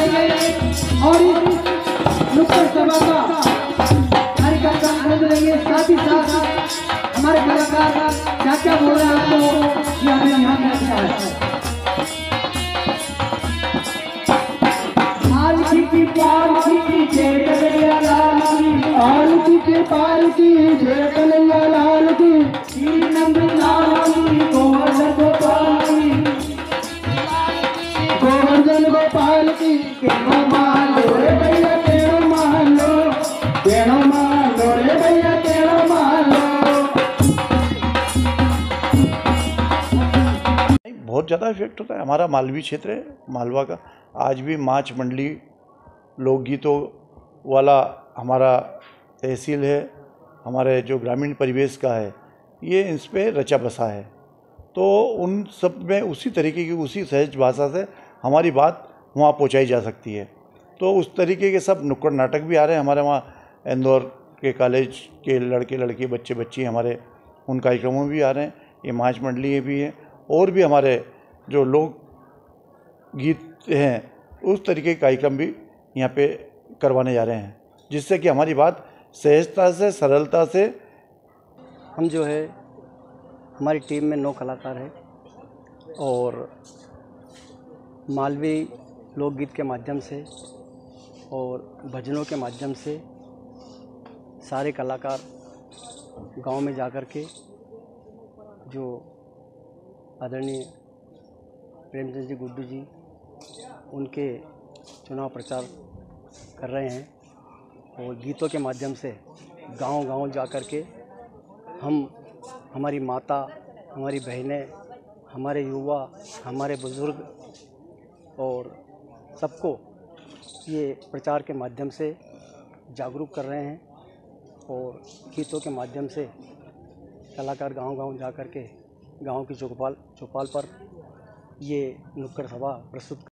लगाई गई और इस नुक्कड़ सभा का कार्यक्रम आनंद लेंगे। साथ ही साथ हमारे कलाकार क्या क्या बोल रहे हैं आपको ये हमें ध्यान में रखना है। पालकी पालकी जय कन्हैया लाल की, पालकी के पालकी जय कन्हैया लाल की, नंद लाल की गोवर्धन गोपाल की, गोवर्धन गोपाल की। केनो मान लो रे भैया केनो मान लो, केनो मान लो रे भैया केनो मान लो। बहुत ज़्यादा इफेक्ट होता है। हमारा मालवी क्षेत्र है, मालवा का आज भी माच मंडली लोकगीतों वाला हमारा तहसील है, हमारे जो ग्रामीण परिवेश का है, ये इस पे रचा बसा है। तो उन सब में उसी तरीके की उसी सहज भाषा से हमारी बात वहाँ पहुँचाई जा सकती है। तो उस तरीके के सब नुक्कड़ नाटक भी आ रहे हैं हमारे वहाँ। इंदौर के कॉलेज के लड़के लड़की बच्चे बच्ची हमारे उन कार्यक्रमों में भी आ रहे हैं। ये माच मंडली भी है और भी हमारे जो लोक गीत हैं उस तरीके के कार्यक्रम भी यहाँ पे करवाने जा रहे हैं, जिससे कि हमारी बात सहजता से सरलता से। हम जो है हमारी टीम में 9 कलाकार हैं और मालवी लोकगीत के माध्यम से और भजनों के माध्यम से सारे कलाकार गांव में जाकर के जो आदरणीय प्रेमचंद जी गुड्डू जी उनके चुनाव प्रचार कर रहे हैं और गीतों के माध्यम से गांव-गांव जा कर के हम हमारी माता, हमारी बहनें, हमारे युवा, हमारे बुज़ुर्ग और सबको ये प्रचार के माध्यम से जागरूक कर रहे हैं और गीतों के माध्यम से कलाकार गांव-गांव जा कर के गाँव की चौपाल पर ये नुक्कड़ सभा प्रस्तुत